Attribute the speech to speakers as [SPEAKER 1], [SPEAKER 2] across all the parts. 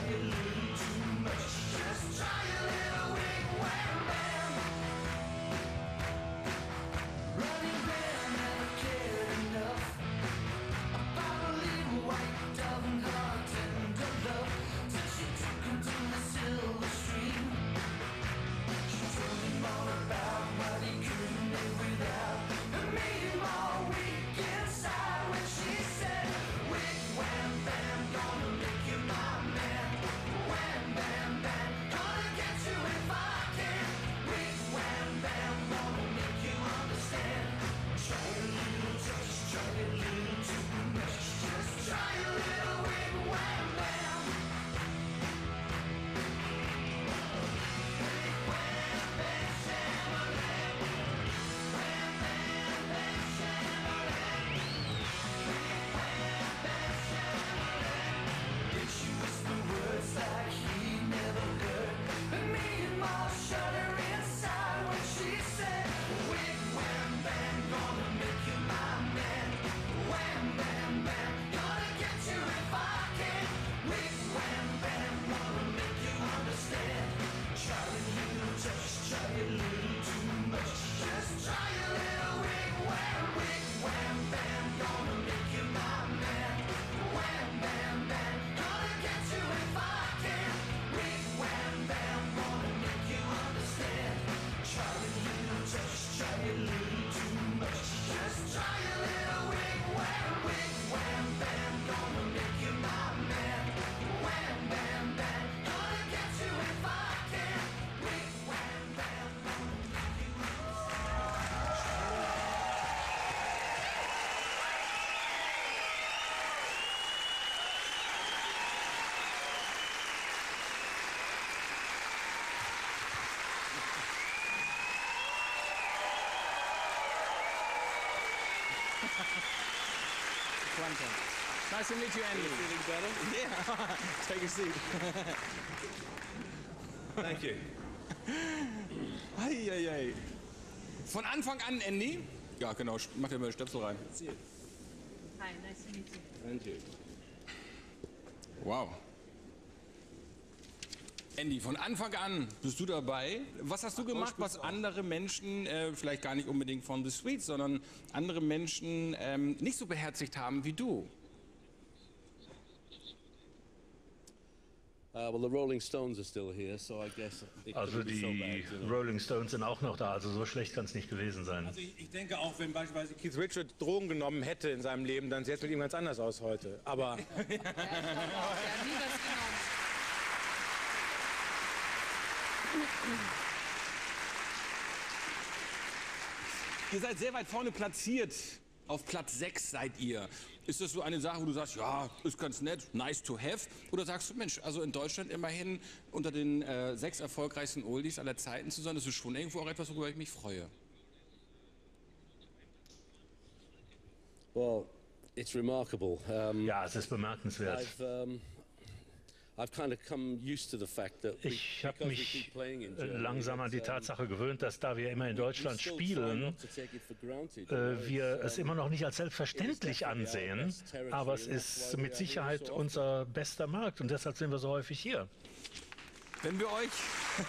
[SPEAKER 1] a little too much. Just try a little wig wham bam. Running man never cared enough about a little white dove and her tender love, till she took him to the silver stream. She told him all about what he couldn't live without, and made him all weak inside when she said, wig wham bam, gonna make you my man. Wham bam bam, gonna get you if I can. Wig wham bam, gonna make you understand. Try a little, just try a little too much. Just try a little wig wham bam. Wig wham bam sham-a-lam. Wham bam bam sham-a-lam. Wig wham bam sham-a-lam. Then she whispered words like he never heard, and made him all shudder inside when she said, wig wham bam, gonna make you my man. Wham bam bam, gonna get you if I can. Wig wham bam, gonna make you understand. Try a little, just try a little too much. Just try a little wig wham bam, gonna make you my man. Wham bam bam, gonna get you if I can. Wig wham bam, gonna make you understand. Try a little, just try a little too much. Just try a little wig wham bam, gonna make you my man. Wham bam bam, gonna get you if I can. Wig wham bam, gonna make you
[SPEAKER 2] Nice to meet you, Andy.
[SPEAKER 3] Feeling better?
[SPEAKER 2] Yeah. Take a seat.
[SPEAKER 3] Thank you.
[SPEAKER 2] Eieiei. Von Anfang an, Andy? Ja, genau. Mach dir mal Stöpsel rein.
[SPEAKER 4] Hi, nice to meet you.
[SPEAKER 3] Thank you.
[SPEAKER 2] Wow. Andy, von Anfang an bist du dabei. Was hast du gemacht, was andere Menschen, vielleicht gar nicht unbedingt von The Sweets, sondern andere Menschen nicht so beherzigt haben wie du?
[SPEAKER 3] Well, the Rolling Stones are still here, so I guess it
[SPEAKER 5] Also
[SPEAKER 3] couldn't be so
[SPEAKER 5] die
[SPEAKER 3] bad, you know.
[SPEAKER 5] Rolling Stones sind auch noch da, also so schlecht kann es nicht gewesen sein.
[SPEAKER 6] Also ich denke auch, wenn beispielsweise Keith Richards Drogen genommen hätte in seinem Leben, dann sähe es mit ihm ganz anders aus heute. Aber
[SPEAKER 4] Ja, nie was genommen.
[SPEAKER 2] Ihr seid sehr weit vorne platziert. Auf Platz 6 seid ihr. Ist das so eine Sache, wo du sagst, ja, ist ganz nett, nice to have? Oder sagst du, Mensch, also in Deutschland immerhin unter den 6 erfolgreichsten Oldies aller Zeiten zu sein, das ist schon irgendwo auch etwas, worüber ich mich freue.
[SPEAKER 3] Well, it's remarkable.
[SPEAKER 5] Ja, es ist bemerkenswert.
[SPEAKER 3] I've kind of come used to the fact that
[SPEAKER 5] Ich habe
[SPEAKER 3] because we
[SPEAKER 5] mich
[SPEAKER 3] keep playing in Germany,
[SPEAKER 5] langsam an die
[SPEAKER 3] that,
[SPEAKER 5] Tatsache gewöhnt, dass da wir immer in Deutschland
[SPEAKER 3] we still try
[SPEAKER 5] spielen,
[SPEAKER 3] not to take it for granted.
[SPEAKER 5] wir es immer noch nicht als selbstverständlich ansehen, aber es ist mit Sicherheit unser bester Markt und deshalb sind wir so häufig hier.
[SPEAKER 2] Wenn wir euch...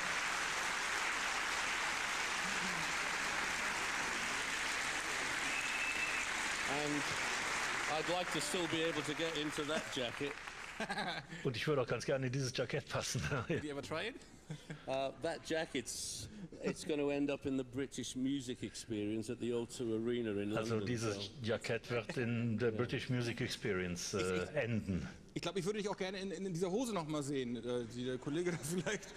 [SPEAKER 3] And I'd like to still be able to get into that jacket.
[SPEAKER 5] Und ich würde auch ganz gerne in dieses Jackett passen.
[SPEAKER 2] Have you ever tried?
[SPEAKER 3] That jacket's it's going to end up in the British Music Experience at the O2 Arena in
[SPEAKER 5] Also
[SPEAKER 3] London.
[SPEAKER 5] dieses Jackett wird in der British Music Experience enden.
[SPEAKER 2] Ich glaube, ich würde dich auch gerne in dieser Hose noch mal sehen. Die der Kollege da vielleicht...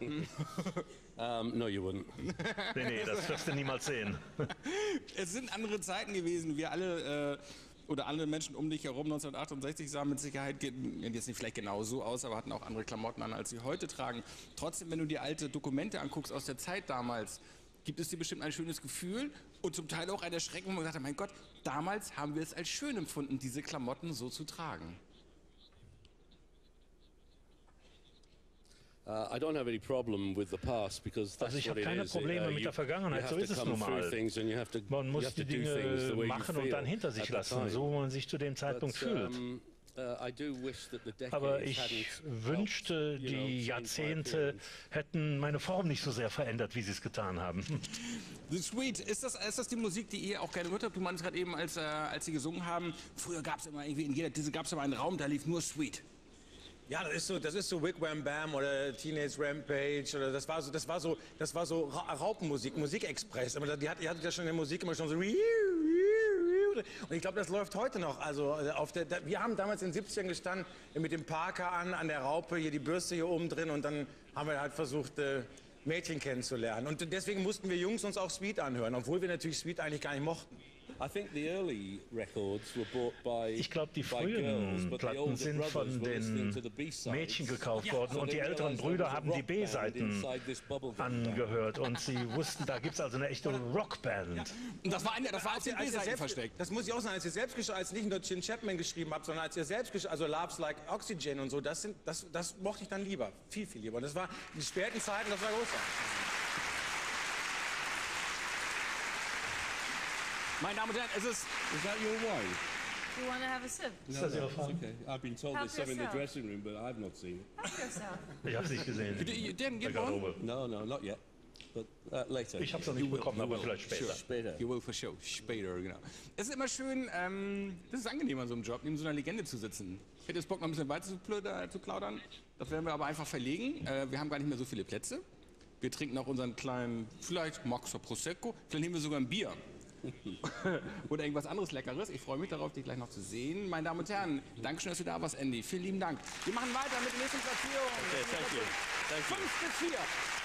[SPEAKER 3] No, you wouldn't.
[SPEAKER 5] Nee, das wirst du niemals sehen.
[SPEAKER 2] Es sind andere Zeiten gewesen. Wir alle... oder andere Menschen um dich herum 1968 sahen mit Sicherheit jetzt nicht vielleicht genau so aus, aber hatten auch andere Klamotten an, als sie heute tragen. Trotzdem, wenn du dir alte Dokumente anguckst aus der Zeit damals, gibt es dir bestimmt ein schönes Gefühl und zum Teil auch ein Erschrecken, wo man gesagt hat, mein Gott, damals haben wir es als schön empfunden, diese Klamotten so zu tragen.
[SPEAKER 3] I don't have any problem with the past because that's
[SPEAKER 5] Also ich
[SPEAKER 3] what
[SPEAKER 5] habe
[SPEAKER 3] it
[SPEAKER 5] keine
[SPEAKER 3] is.
[SPEAKER 5] Probleme mit der Vergangenheit, so ist es nun mal. Man muss die Dinge machen und dann hinter sich lassen, so wie man sich zu dem Zeitpunkt fühlt.
[SPEAKER 3] I do wish that the decades
[SPEAKER 5] Aber ich
[SPEAKER 3] hadn't
[SPEAKER 5] wünschte,
[SPEAKER 3] helped,
[SPEAKER 5] die
[SPEAKER 3] changed my
[SPEAKER 5] Jahrzehnte
[SPEAKER 3] appearance.
[SPEAKER 5] hätten meine Form nicht so sehr verändert, wie sie es getan haben.
[SPEAKER 2] The Sweet, ist das die Musik, die ihr auch gerne gehört habt? Du meinst gerade eben, als sie gesungen haben, früher gab es immer irgendwie, in jeder Disse gab es immer einen Raum, da lief nur Sweet.
[SPEAKER 6] Ja, das ist so Wig Wam Bam oder Teenage Rampage oder das war so Raupenmusik, Musikexpress. Aber die hatte ja schon in der Musik immer schon so. Und ich glaube, das läuft heute noch. Also wir haben damals in den 70ern gestanden mit dem Parker an der Raupe, hier die Bürste hier oben drin und dann haben wir halt versucht, Mädchen kennenzulernen. Und deswegen mussten wir Jungs uns auch Sweet anhören, obwohl wir natürlich Sweet eigentlich gar nicht mochten.
[SPEAKER 3] I think the early records were bought by
[SPEAKER 5] Ich glaube, die
[SPEAKER 3] by girls,
[SPEAKER 5] frühen
[SPEAKER 3] but the
[SPEAKER 5] Platten
[SPEAKER 3] older
[SPEAKER 5] sind
[SPEAKER 3] brothers
[SPEAKER 5] von
[SPEAKER 3] were listening
[SPEAKER 5] den
[SPEAKER 3] to the B-sides.
[SPEAKER 5] Mädchen gekauft worden
[SPEAKER 3] So
[SPEAKER 5] und die
[SPEAKER 3] they
[SPEAKER 5] älteren
[SPEAKER 3] realized there
[SPEAKER 5] Brüder
[SPEAKER 3] was a
[SPEAKER 5] haben die
[SPEAKER 3] rock band
[SPEAKER 5] B-Seiten
[SPEAKER 3] inside this bubblegum band.
[SPEAKER 5] angehört und sie wussten, da gibt es also eine echte Rockband.
[SPEAKER 2] Und das war auf den B-Seiten versteckt.
[SPEAKER 6] Das muss ich auch sagen, als ihr selbst als nicht nur Gene Chapman geschrieben habt, sondern als ihr selbst also Loves Like Oxygen und so, das mochte ich dann lieber, viel lieber. Und das war die späten Zeiten, das war großartig.
[SPEAKER 2] Meine Damen und Herren, es ist
[SPEAKER 3] Is that your wife?
[SPEAKER 4] You want to have a sip?
[SPEAKER 5] Ist das Ihre Frau?
[SPEAKER 3] Okay, I've been told
[SPEAKER 4] Help
[SPEAKER 3] there's some in the
[SPEAKER 4] yourself.
[SPEAKER 3] dressing room, but I've not seen it.
[SPEAKER 4] Help yourself.
[SPEAKER 5] Ich habe es nicht gesehen.
[SPEAKER 2] You didn't
[SPEAKER 5] In der
[SPEAKER 2] get one?
[SPEAKER 5] Garderobe.
[SPEAKER 3] No, not yet. But later.
[SPEAKER 5] Ich habe es noch nicht bekommen, aber vielleicht später.
[SPEAKER 3] Später.
[SPEAKER 2] You will for sure. Später, genau. Es ist immer schön, das ist angenehm an so einem Job, neben so einer Legende zu sitzen. Ich hätte jetzt Bock, noch ein bisschen weiter zu plaudern. Das werden wir aber einfach verlegen. Wir haben gar nicht mehr so viele Plätze. Wir trinken auch unseren kleinen, vielleicht Maxer Prosecco, vielleicht nehmen wir sogar ein Bier. Oder irgendwas anderes Leckeres. Ich freue mich darauf, dich gleich noch zu sehen. Meine Damen und Herren, danke schön, dass du da warst, Andy. Vielen lieben Dank. Wir machen weiter mit der nächsten Platzierung.
[SPEAKER 3] Okay, thank you. Thank you.
[SPEAKER 2] 5 bis 4.